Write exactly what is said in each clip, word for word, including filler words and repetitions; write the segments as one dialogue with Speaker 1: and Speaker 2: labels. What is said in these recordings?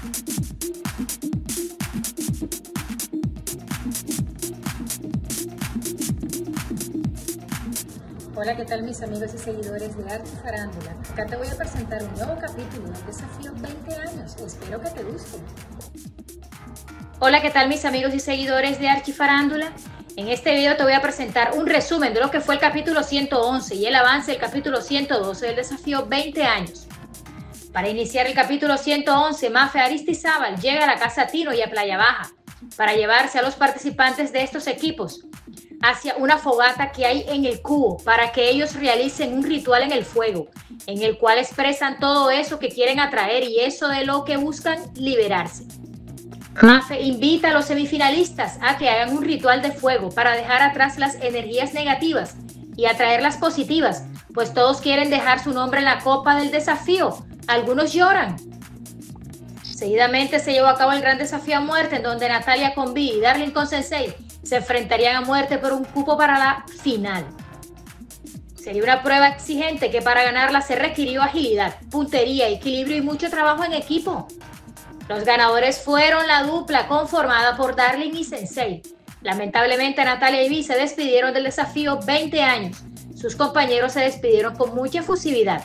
Speaker 1: Hola, ¿qué tal mis amigos y seguidores de Archi Farándula? Acá te voy a presentar un nuevo capítulo del desafío veinte años. Espero que te guste.
Speaker 2: Hola, ¿qué tal mis amigos y seguidores de Archi Farándula? En este video te voy a presentar un resumen de lo que fue el capítulo ciento once y el avance del capítulo ciento doce del desafío veinte años. Para iniciar el capítulo ciento once, Mafe Aristizábal llega a la Casa Tino y a Playa Baja para llevarse a los participantes de estos equipos hacia una fogata que hay en el cubo para que ellos realicen un ritual en el fuego, en el cual expresan todo eso que quieren atraer y eso de lo que buscan liberarse. Mafe invita a los semifinalistas a que hagan un ritual de fuego para dejar atrás las energías negativas y atraer las positivas, pues todos quieren dejar su nombre en la copa del desafío. Algunos lloran. Seguidamente se llevó a cabo el gran desafío a muerte, en donde Natalia con Vi y Darling con Sensei se enfrentarían a muerte por un cupo para la final. Sería una prueba exigente que para ganarla se requirió agilidad, puntería, equilibrio y mucho trabajo en equipo. Los ganadores fueron la dupla conformada por Darling y Sensei. Lamentablemente Natalia y Vi se despidieron del desafío veinte años. Sus compañeros se despidieron con mucha efusividad.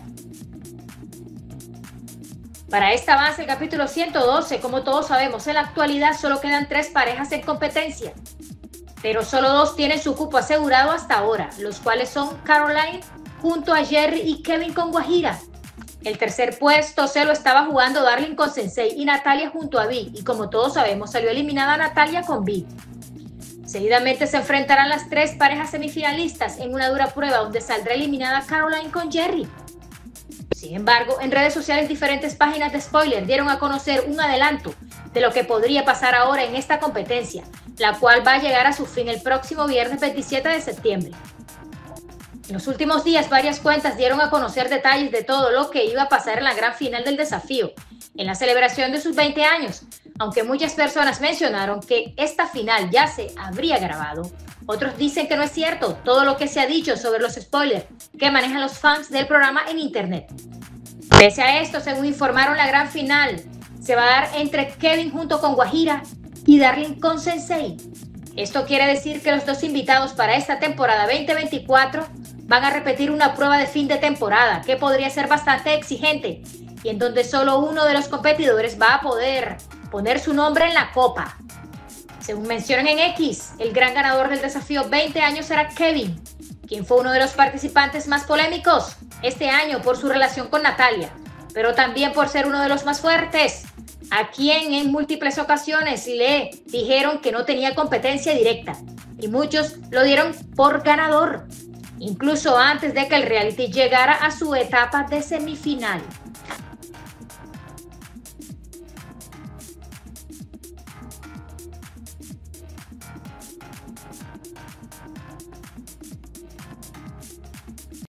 Speaker 2: Para esta avance el capítulo ciento doce, como todos sabemos, en la actualidad solo quedan tres parejas en competencia, pero solo dos tienen su cupo asegurado hasta ahora, los cuales son Caroline junto a Jerry y Kevin con Guajira. El tercer puesto se lo estaba jugando Darling con Sensei y Natalia junto a Vi, y como todos sabemos salió eliminada Natalia con Vi. Seguidamente se enfrentarán las tres parejas semifinalistas en una dura prueba donde saldrá eliminada Caroline con Jerry. Sin embargo, en redes sociales diferentes páginas de spoiler dieron a conocer un adelanto de lo que podría pasar ahora en esta competencia, la cual va a llegar a su fin el próximo viernes veintisiete de septiembre. En los últimos días, varias cuentas dieron a conocer detalles de todo lo que iba a pasar en la gran final del desafío, en la celebración de sus veinte años, aunque muchas personas mencionaron que esta final ya se habría grabado. Otros dicen que no es cierto todo lo que se ha dicho sobre los spoilers que manejan los fans del programa en internet. Pese a esto, según informaron, la gran final se va a dar entre Kevin junto con Guajira y Darling con Sensei. Esto quiere decir que los dos invitados para esta temporada veinte veinticuatro van a repetir una prueba de fin de temporada que podría ser bastante exigente y en donde solo uno de los competidores va a poder poner su nombre en la copa. Según mencionan en X, el gran ganador del desafío veinte años será Kevin, quien fue uno de los participantes más polémicos este año por su relación con Natalia, pero también por ser uno de los más fuertes, a quien en múltiples ocasiones le dijeron que no tenía competencia directa, y muchos lo dieron por ganador, incluso antes de que el reality llegara a su etapa de semifinal.